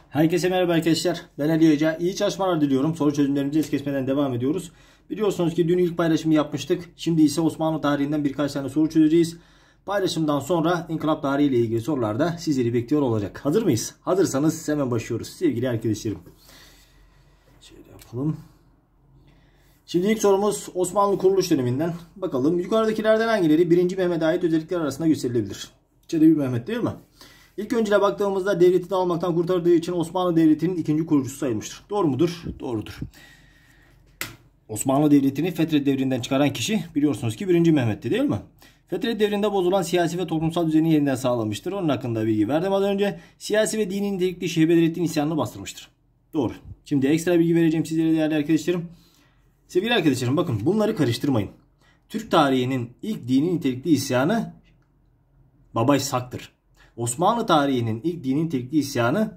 Herkese merhaba arkadaşlar. Ben Ali Hoca. İyi çalışmalar diliyorum. Soru çözümlerimizi es geçmeden devam ediyoruz. Biliyorsunuz ki dün ilk paylaşımı yapmıştık. Şimdi ise Osmanlı tarihinden birkaç tane soru çözeceğiz. Paylaşımdan sonra inkılap tarihiyle ilgili sorular da sizleri bekliyor olacak. Hazır mıyız? Hazırsanız hemen başlıyoruz sevgili arkadaşlarım. Şöyle yapalım. Şimdi ilk sorumuz Osmanlı kuruluş döneminden. Bakalım yukarıdakilerden hangileri 1. Mehmet'e ait özellikler arasında gösterilebilir? Çelebi Mehmet değil mi? İlk öncüle baktığımızda devleti dağılmaktan kurtardığı için Osmanlı Devleti'nin ikinci kurucusu sayılmıştır. Doğru mudur? Doğrudur. Osmanlı Devleti'ni Fetret devrinden çıkaran kişi biliyorsunuz ki 1. Mehmet'ti değil mi? Fetret devrinde bozulan siyasi ve toplumsal düzeni yeniden sağlamıştır. Onun hakkında bilgi verdim az önce. Siyasi ve dini nitelikli Şeyh Bedrettin isyanını bastırmıştır. Doğru. Şimdi ekstra bilgi vereceğim sizlere değerli arkadaşlarım. Sevgili arkadaşlarım bakın bunları karıştırmayın. Türk tarihinin ilk dini nitelikli isyanı Baba İshak'tır. Osmanlı tarihinin ilk dini nitelikli isyanı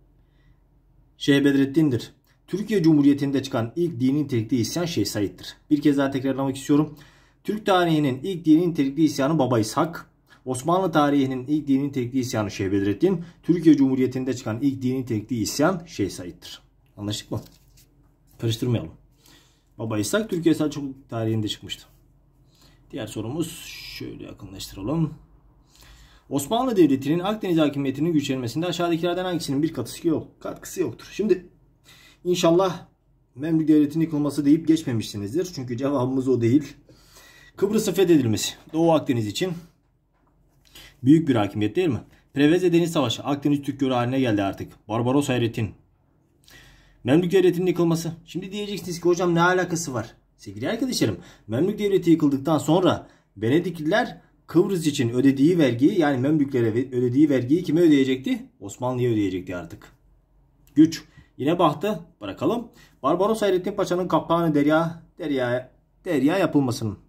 Şeyh Bedrettin'dir. Türkiye Cumhuriyeti'nde çıkan ilk dini nitelikli isyan Şeyh Said'dir. Bir kez daha tekrarlamak istiyorum. Türk tarihinin ilk dini nitelikli isyanı Baba İshak. Osmanlı tarihinin ilk dini nitelikli isyanı Şeyh Bedrettin. Türkiye Cumhuriyeti'nde çıkan ilk dini nitelikli isyan Şeyh Said'dir. Anlaştık mı? Karıştırmayalım. Baba İshak Türkiye Selçuklu tarihinde çıkmıştı. Diğer sorumuz şöyle yakınlaştıralım. Osmanlı Devleti'nin Akdeniz hakimiyetinin güçlenmesinde aşağıdakilerden hangisinin bir katkısı yoktur? Şimdi inşallah Memlük Devleti'nin yıkılması deyip geçmemişsinizdir. Çünkü cevabımız o değil. Kıbrıs'ın fethedilmesi Doğu Akdeniz için büyük bir hakimiyet değil mi? Preveze Deniz Savaşı Akdeniz Türk Gölü haline geldi artık. Barbaros Hayrettin. Memlük Devleti'nin yıkılması. Şimdi diyeceksiniz ki hocam ne alakası var? Sevgili arkadaşlarım Memlük Devleti yıkıldıktan sonra Venedikliler Kıbrıs için ödediği vergiyi yani Memlüklere ödediği vergiyi kime ödeyecekti? Osmanlı'ya ödeyecekti artık. Güç. Yine bahtı bırakalım. Barbaros Hayrettin Paşa'nın kaptanı derya yapılmasının.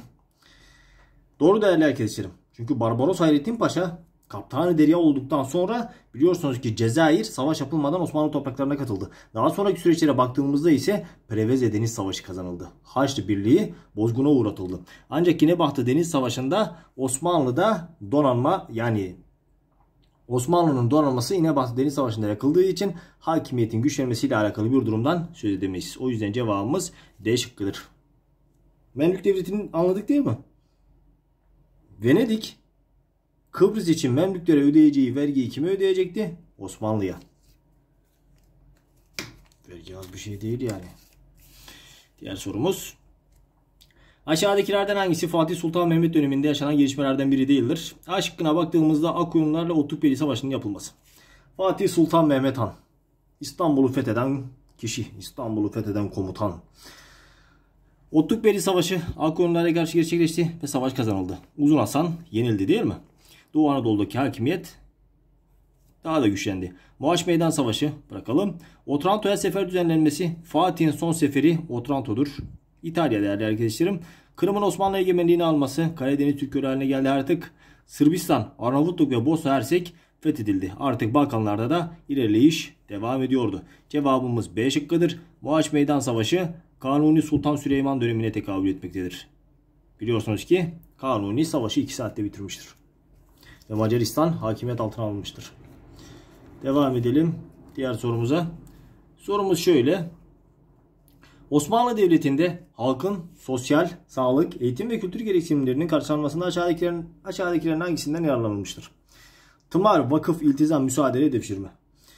Doğru değerli arkadaşlarım. Çünkü Barbaros Hayrettin Paşa kaptanı derya olduktan sonra biliyorsunuz ki Cezayir savaş yapılmadan Osmanlı topraklarına katıldı. Daha sonraki süreçlere baktığımızda ise Preveze Deniz Savaşı kazanıldı. Haçlı Birliği bozguna uğratıldı. Ancak yine bahtı Deniz Savaşı'nda Osmanlı'da donanma yani Osmanlı'nın donanması İnebahtı Deniz Savaşı'nda yakıldığı için hakimiyetin güçlenmesiyle alakalı bir durumdan söz edemeyiz. O yüzden cevabımız D şıkkıdır. Memlük Devleti'ni anladık değil mi? Venedik Kıbrıs için Memlüklere ödeyeceği vergiyi kime ödeyecekti? Osmanlı'ya. Vergi az bir şey değil yani. Diğer sorumuz. Aşağıdakilerden hangisi Fatih Sultan Mehmet döneminde yaşanan gelişmelerden biri değildir? A şıkkına baktığımızda Akkoyunlularla Otukbeyli Savaşı'nın yapılması. Fatih Sultan Mehmet Han. İstanbul'u fetheden kişi. İstanbul'u fetheden komutan. Otukbeyli Savaşı Akkoyunlulara karşı gerçekleşti ve savaş kazanıldı. Uzun Hasan yenildi değil mi? Doğu Anadolu'daki hakimiyet daha da güçlendi. Mohaç Meydan Savaşı bırakalım. Otranto'ya sefer düzenlenmesi Fatih'in son seferi Otranto'dur. İtalya değerli arkadaşlarım. Kırım'ın Osmanlı egemenliğini alması Karadeniz Türk Gölü haline geldi artık. Sırbistan, Arnavutluk ve Bosna Hersek fethedildi. Artık Balkanlarda da ilerleyiş devam ediyordu. Cevabımız B şıkkıdır. Mohaç Meydan Savaşı Kanuni Sultan Süleyman dönemine tekabül etmektedir. Biliyorsunuz ki Kanuni savaşı 2 saatte bitirmiştir. Ve Macaristan hakimiyet altına almıştır. Devam edelim diğer sorumuza. Sorumuz şöyle. Osmanlı Devleti'nde halkın sosyal, sağlık, eğitim ve kültür gereksinimlerinin karşılanmasında aşağıdakilerin hangisinden yararlanılmıştır? Tımar, vakıf, iltizam, müsaade, devşirme.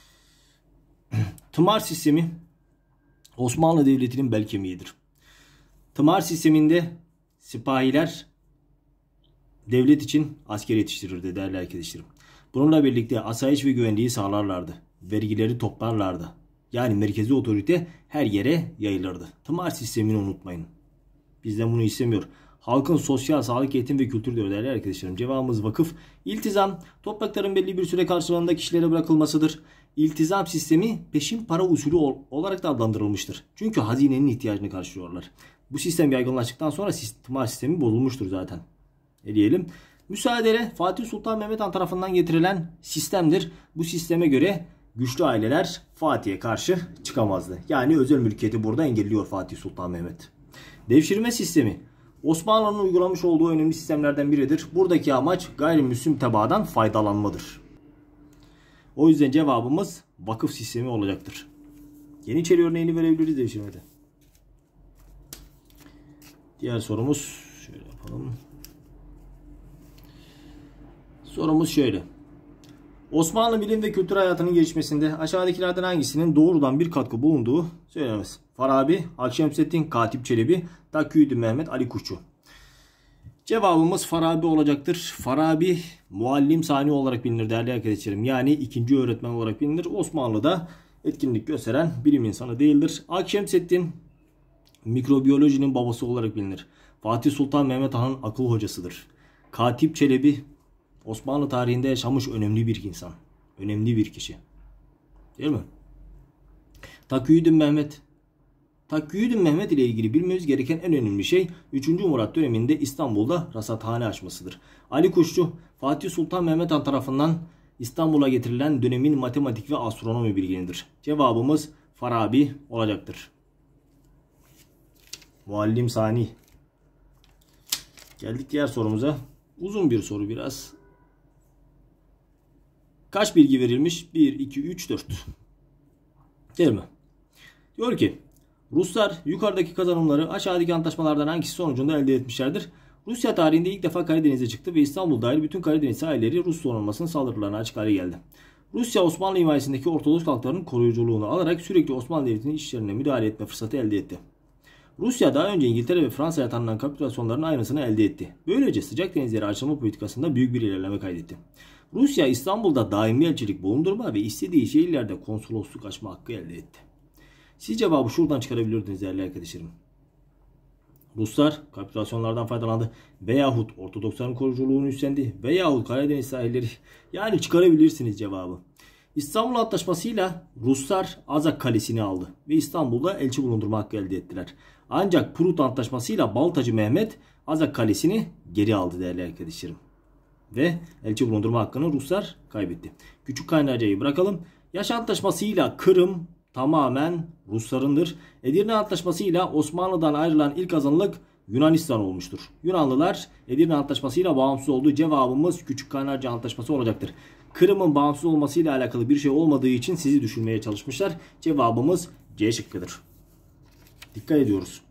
Tımar sistemi Osmanlı Devleti'nin bel kemiğidir. Tımar sisteminde sipahiler devlet için asker yetiştirirdi değerli arkadaşlarım. Bununla birlikte asayiş ve güvenliği sağlarlardı. Vergileri toplarlardı. Yani merkezi otorite her yere yayılırdı. Tımar sistemini unutmayın. Bizden bunu istemiyor. Halkın sosyal, sağlık, eğitim ve kültür diyor değerli arkadaşlarım. Cevabımız vakıf. İltizam, toprakların belli bir süre karşılığında kişilere bırakılmasıdır. İltizam sistemi peşin para usulü olarak da adlandırılmıştır. Çünkü hazinenin ihtiyacını karşılıyorlar. Bu sistem yaygınlaştıktan sonra tımar sistemi bozulmuştur zaten. Diyelim. Müsaade Fatih Sultan Mehmet Han tarafından getirilen sistemdir. Bu sisteme göre güçlü aileler Fatih'e karşı çıkamazdı. Yani özel mülkiyeti burada engelliyor Fatih Sultan Mehmet. Devşirme sistemi Osmanlı'nın uygulamış olduğu önemli sistemlerden biridir. Buradaki amaç gayrimüslim tebaadan faydalanmadır. O yüzden cevabımız vakıf sistemi olacaktır. Yeniçeri örneğini verebiliriz devşirmede. Diğer sorumuz şöyle yapalım. Sorumuz şöyle. Osmanlı bilim ve kültür hayatının gelişmesinde aşağıdakilerden hangisinin doğrudan bir katkı bulunduğu söylenmez. Farabi, Akşemseddin, Katip Çelebi, Takiyüddin Mehmet, Ali Kuşçu. Cevabımız Farabi olacaktır. Farabi muallim sani olarak bilinir değerli arkadaşlarım. Yani ikinci öğretmen olarak bilinir. Osmanlı'da etkinlik gösteren bilim insanı değildir. Akşemseddin mikrobiyolojinin babası olarak bilinir. Fatih Sultan Mehmet Han'ın akıl hocasıdır. Katip Çelebi Osmanlı tarihinde yaşamış önemli bir insan. Önemli bir kişi. Değil mi? Takiyüddin Mehmet ile ilgili bilmemiz gereken en önemli şey 3. Murat döneminde İstanbul'da rasathane açmasıdır. Ali Kuşçu, Fatih Sultan Mehmet Han tarafından İstanbul'a getirilen dönemin matematik ve astronomi bilginidir. Cevabımız Farabi olacaktır. Muallim sani. Geldik diğer sorumuza. Uzun bir soru biraz. Kaç bilgi verilmiş? 1, 2, 3, 4. Değil mi? Diyor ki Ruslar yukarıdaki kazanımları aşağıdaki antlaşmalardan hangisi sonucunda elde etmişlerdir? Rusya tarihinde ilk defa Karadeniz'e çıktı ve İstanbul dahil bütün Karadeniz sahilleri Rus donanmasının saldırılarına açık hale geldi. Rusya Osmanlı himayesindeki Ortodoks halkların koruyuculuğunu alarak sürekli Osmanlı Devleti'nin işlerine müdahale etme fırsatı elde etti. Rusya daha önce İngiltere ve Fransa'ya tanınan kapitülasyonların aynısını elde etti. Böylece sıcak denizlere açılma politikasında büyük bir ilerleme kaydetti. Rusya İstanbul'da daimi elçilik bulundurma ve istediği şehirlerde konsolosluk açma hakkı elde etti. Siz cevabı şuradan çıkarabilirdiniz değerli arkadaşlarım. Ruslar kapitülasyonlardan faydalandı veyahut Ortodoksların koruyuculuğunu üstlendi veyahut Karadeniz sahilleri, yani çıkarabilirsiniz cevabı. İstanbul Antlaşması'yla Ruslar Azak Kalesi'ni aldı ve İstanbul'da elçi bulundurma hakkı elde ettiler. Ancak Prut Antlaşması'yla Baltacı Mehmet Azak Kalesi'ni geri aldı değerli arkadaşlarım. Ve elçi bulundurma hakkını Ruslar kaybetti. Küçük Kaynarca'yı bırakalım. Yaş Antlaşması'yla Kırım tamamen Ruslarındır. Edirne Antlaşması'yla Osmanlı'dan ayrılan ilk azınlık Yunanistan olmuştur. Yunanlılar Edirne Antlaşması'yla bağımsız olduğu, cevabımız Küçük Kaynarca Antlaşması olacaktır. Kırım'ın bağımsız olmasıyla alakalı bir şey olmadığı için sizi düşünmeye çalışmışlar. Cevabımız C şıkkıdır. Dikkat ediyoruz.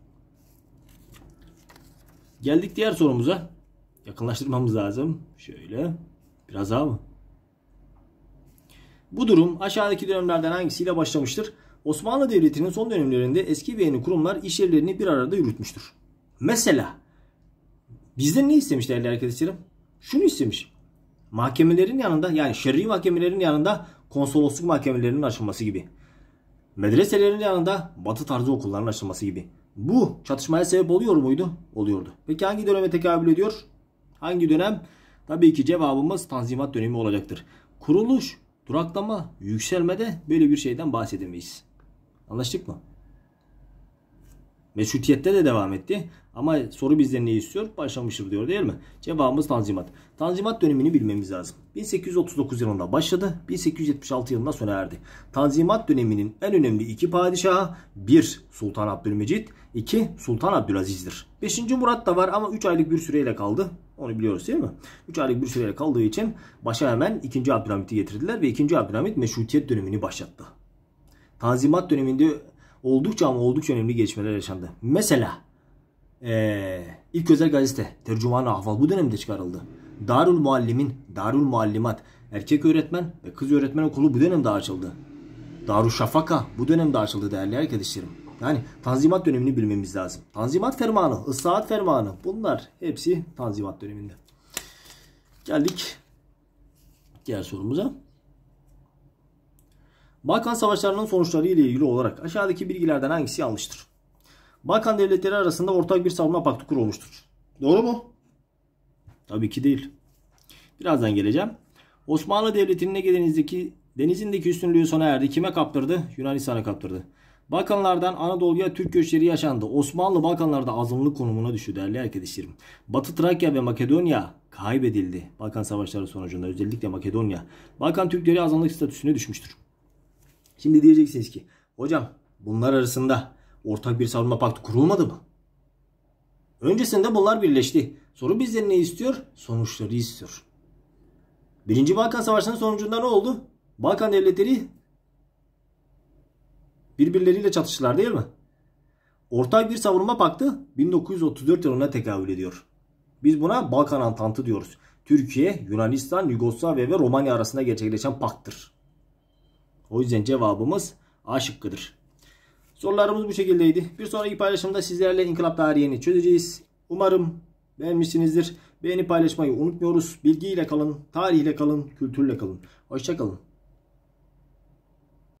Geldik diğer sorumuza. Yakınlaştırmamız lazım. Şöyle. Biraz daha mı? Bu durum aşağıdaki dönemlerden hangisiyle başlamıştır? Osmanlı Devleti'nin son dönemlerinde eski ve yeni kurumlar işyerlerini bir arada yürütmüştür. Mesela bizden ne istemiş değerli arkadaşlarım? Şunu istemiş. Mahkemelerin yanında, yani şer'i mahkemelerin yanında konsolosluk mahkemelerinin açılması gibi. Medreselerin yanında batı tarzı okulların açılması gibi. Bu çatışmaya sebep oluyor muydu? Oluyordu. Peki hangi döneme tekabül ediyor? Hangi dönem? Tabii ki cevabımız Tanzimat dönemi olacaktır. Kuruluş, duraklama, yükselmede böyle bir şeyden bahsedemeyiz. Anlaştık mı? Meşrutiyette de devam etti. Ama soru bizden ne istiyor? Başlamıştır diyor değil mi? Cevabımız Tanzimat. Tanzimat dönemini bilmemiz lazım. 1839 yılında başladı. 1876 yılında sona erdi. Tanzimat döneminin en önemli iki padişahı 1. Sultan Abdülmecit, 2. Sultan Abdülaziz'dir. 5. Murat da var ama 3 aylık bir süreyle kaldı. Onu biliyoruz değil mi? 3 aylık bir süreyle kaldığı için başa hemen 2. Abdülhamit'i getirdiler ve 2. Abdülhamit Meşrutiyet dönemini başlattı. Tanzimat döneminde oldukça önemli gelişmeler yaşandı. Mesela ilk özel gazete Tercüman-ı Ahval bu dönemde çıkarıldı. Darül Muallimat erkek öğretmen ve kız öğretmen okulu bu dönemde açıldı. Darüşşafaka bu dönemde açıldı değerli arkadaşlarım. Yani Tanzimat dönemini bilmemiz lazım. Tanzimat Fermanı, Islahat Fermanı, bunlar hepsi Tanzimat döneminde. Geldik diğer sorumuza. Balkan Savaşları'nın sonuçları ile ilgili olarak aşağıdaki bilgilerden hangisi yanlıştır? Balkan devletleri arasında ortak bir savunma paktı kurulmuştur. Doğru mu? Tabii ki değil. Birazdan geleceğim. Osmanlı Devleti'nin Ege denizindeki üstünlüğü sona erdi. Kime kaptırdı? Yunanistan'a kaptırdı. Balkanlardan Anadolu'ya Türk göçleri yaşandı. Osmanlı Balkanlarda azınlık konumuna düştü değerli arkadaşlarım. Batı Trakya ve Makedonya kaybedildi. Balkan Savaşları sonucunda özellikle Makedonya. Balkan Türkleri azınlık statüsüne düşmüştür. Şimdi diyeceksiniz ki hocam bunlar arasında ortak bir savunma paktı kurulmadı mı? Öncesinde bunlar birleşti. Soru bizden ne istiyor? Sonuçları istiyor. 1. Balkan Savaşı'nın sonucunda ne oldu? Balkan devletleri birbirleriyle çatıştılar değil mi? Ortak bir savunma paktı 1934 yılına tekabül ediyor. Biz buna Balkan Antantı diyoruz. Türkiye, Yunanistan, Yugoslavya ve Romanya arasında gerçekleşen pakttır. O yüzden cevabımız A şıkkıdır. Sorularımız bu şekildeydi. Bir sonraki paylaşımda sizlerle inkılap tarihini çözeceğiz. Umarım beğenmişsinizdir. Beğeni paylaşmayı unutmuyoruz. Bilgiyle kalın, tarihle kalın, kültürle kalın. Hoşça kalın.